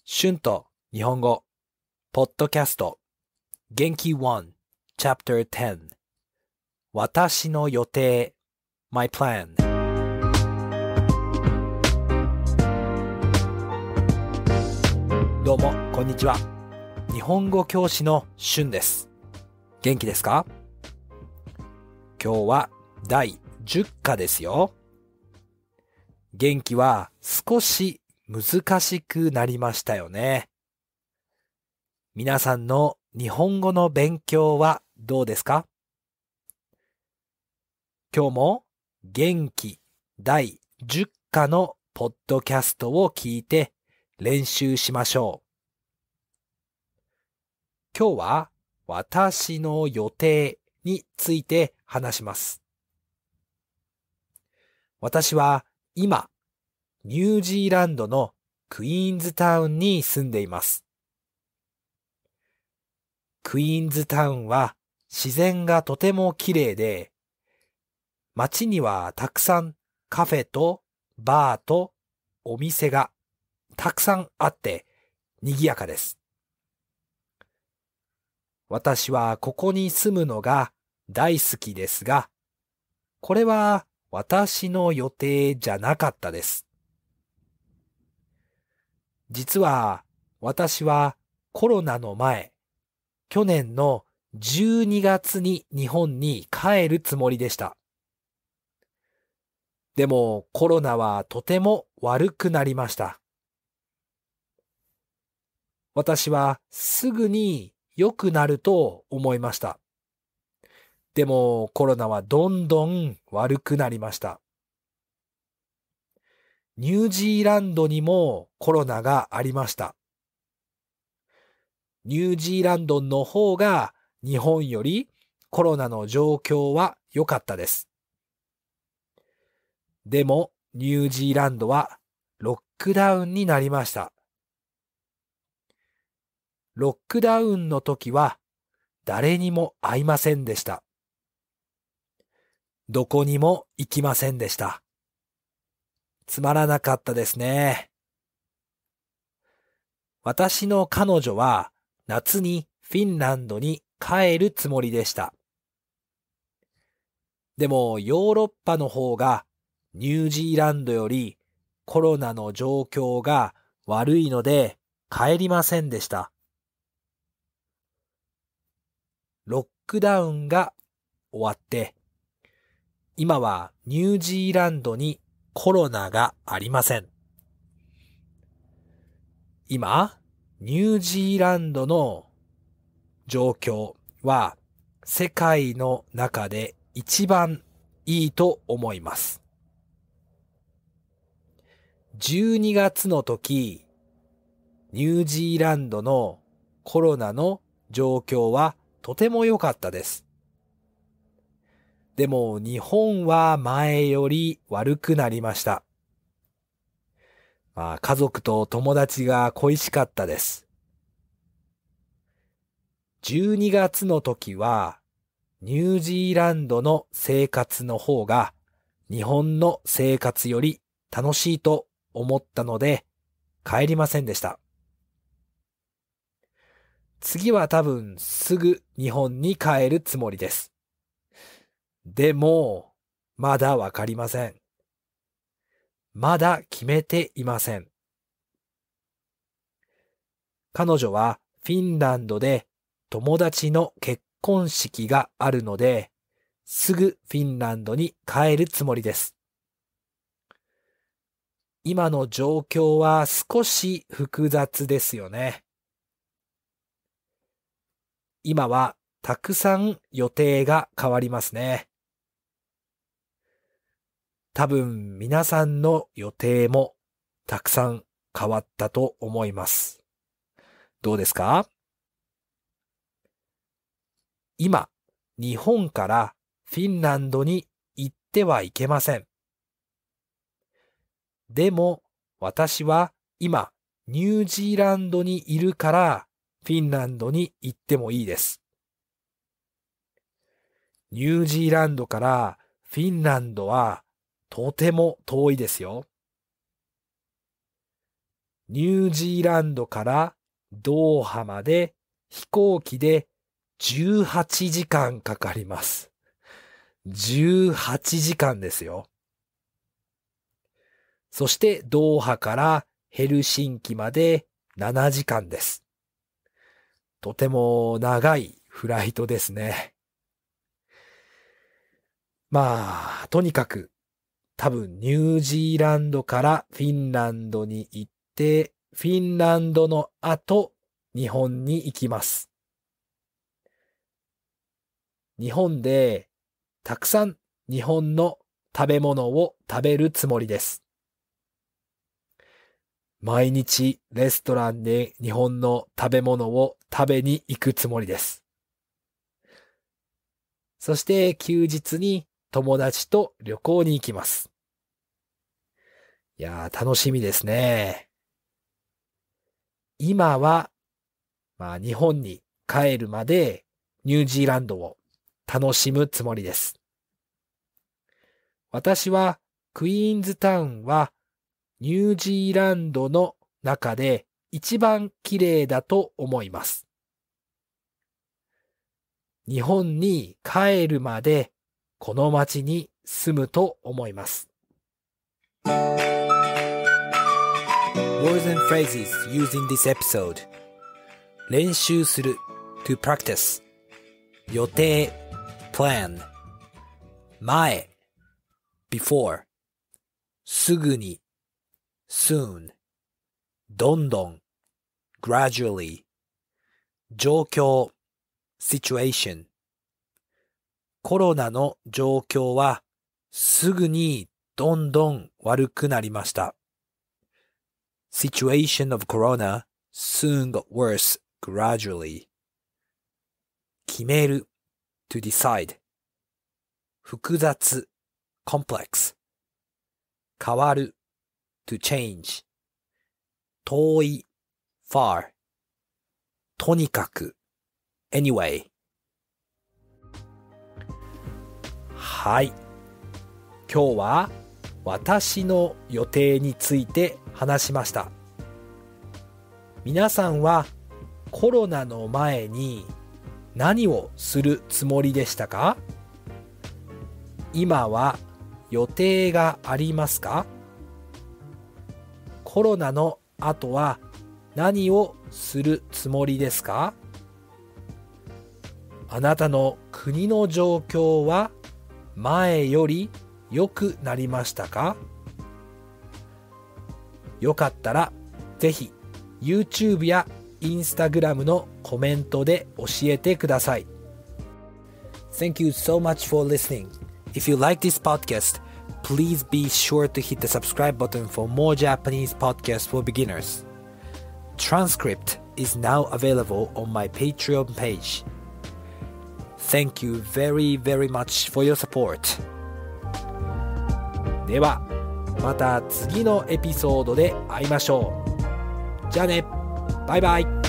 春と日本語、ポッドキャスト、元気1、Chapter 10、私の予定、My Plan。どうも、こんにちは。日本語教師の春です。元気ですか？今日は第10課ですよ。元気は少し難しくなりましたよね。皆さんの日本語の勉強はどうですか？今日も元気第10課のポッドキャストを聞いて練習しましょう。今日は私の予定について話します。私は今、ニュージーランドのクイーンズタウンに住んでいます。クイーンズタウンは自然がとても綺麗で、街にはたくさんカフェとバーとお店がたくさんあって賑やかです。私はここに住むのが大好きですが、これは私の予定じゃなかったです。実は私はコロナの前、去年の12月に日本に帰るつもりでした。でもコロナはとても悪くなりました。私はすぐに良くなると思いました。でもコロナはどんどん悪くなりました。ニュージーランドにもコロナがありました。ニュージーランドの方が日本よりコロナの状況は良かったです。でもニュージーランドはロックダウンになりました。ロックダウンの時は誰にも会いませんでした。どこにも行きませんでした。つまらなかったですね。私の彼女は夏にフィンランドに帰るつもりでした。でもヨーロッパの方がニュージーランドよりコロナの状況が悪いので帰りませんでした。ロックダウンが終わって、今はニュージーランドにコロナがありません。今、ニュージーランドの状況は世界の中で一番いいと思います。12月の時、ニュージーランドのコロナの状況はとても良かったです。でも日本は前より悪くなりました。家族と友達が恋しかったです。12月の時はニュージーランドの生活の方が日本の生活より楽しいと思ったので帰りませんでした。次は多分すぐ日本に帰るつもりです。でもまだわかりません。まだ決めていません。彼女はフィンランドで友達の結婚式があるので、すぐフィンランドに帰るつもりです。今の状況は少し複雑ですよね。今はたくさん予定が変わりますね。多分皆さんの予定もたくさん変わったと思います。どうですか？今、日本からフィンランドに行ってはいけません。でも、私は今、ニュージーランドにいるから、フィンランドに行ってもいいです。ニュージーランドからフィンランドはとても遠いですよ。 ニュージーランドからドーハまで飛行機で18時間かかります。18時間ですよ。そしてドーハからヘルシンキまで7時間です。とても長いフライトですね。まあ、とにかく多分ニュージーランドからフィンランドに行って、フィンランドの後、日本に行きます。日本でたくさん日本の食べ物を食べるつもりです。毎日レストランで日本の食べ物を食べに行くつもりです。そして休日に友達と旅行に行きます。いやー、楽しみですね。今は、日本に帰るまでニュージーランドを楽しむつもりです。私はクイーンズタウンはニュージーランドの中で一番綺麗だと思います。日本に帰るまでこの町に住むと思います。Words and phrases used in this episode. 練習する to practice. 予定 plan. 前 before. すぐに soon. どんどん gradually. 状況 situation. コロナの状況はすぐにどんどん悪くなりました。Situation of corona soon got worse gradually. 決める to decide. 複雑 complex. 変わる to change. 遠い far. とにかく anyway. はい。今日は私の予定について話しました。皆さんはコロナの前に何をするつもりでしたか？今は予定がありますか？コロナの後は何をするつもりですか？あなたの国の状況は前より良くなりましたか？よかったらぜひ YouTube や Instagram のコメントで教えてください。Thank you so much for listening. If you like this podcast, please be sure to hit the subscribe button for more Japanese podcasts for beginners. Transcript is now available on my Patreon page. Thank you very, very much for your support. では、また次のエピソードで会いましょう。じゃあね、バイバイ。